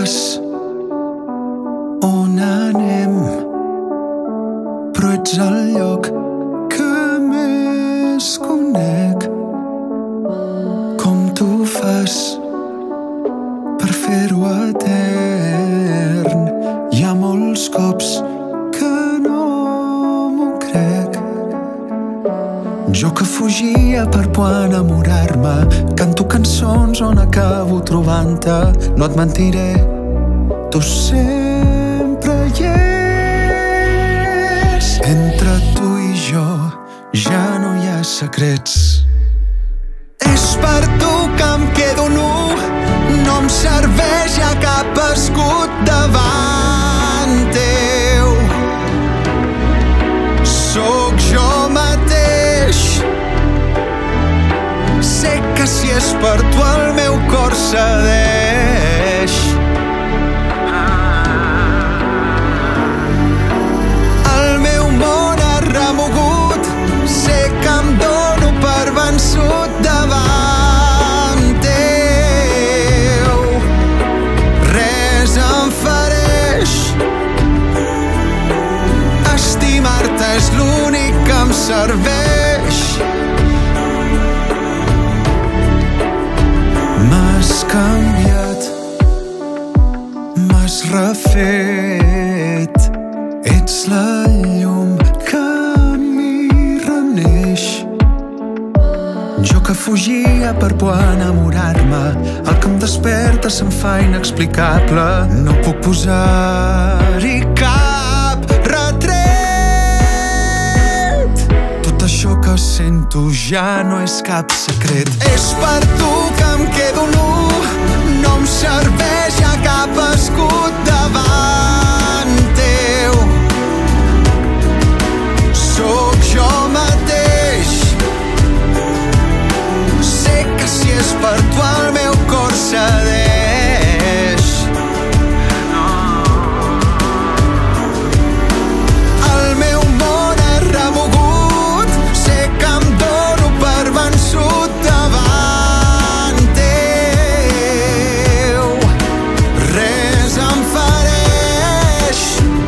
fas on anem, però ets el lloc que més conec. Com tu fas per fer-ho etern? Hi ha molts cops que no m'ho crec. Jo que fugia per por a enamorar-me, canto cançons on acabo trobant-te. No et mentiré, tu sempre hi és. Entre tu i jo ja no hi ha secrets. És per tu que em quedo nu, no em serveix ja cap escut davant teu. Sóc jo mateix. Sé que si és per tu el meu cor cedeix. El meu món ha remogut, sé que em dono per vençut davant teu. Res em fereix. Estimar-te és l'únic que em serveix. M'has canviat, m'has refet, ets la llum que m'hi reneix. Jo que fugia per por a enamorar-me, el que em desperta se'm fa inexplicable. No puc posar-hi cap retret. Tot això que sento ja no és cap secret. És per tu que em quedo nu, no em serveix ja cap escut davant teu. Sóc jo mateix. Sé que si és per tu el meu cor cedeix. El meu món ha remogut, sé que em dono per vençut davant teu. Res em fereix.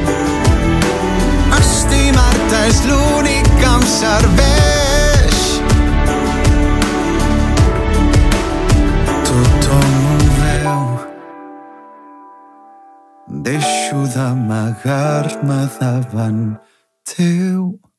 Estimar-te és l'únic que em serveix. Tothom ho veu. Deixo d'amagar-me davant teu.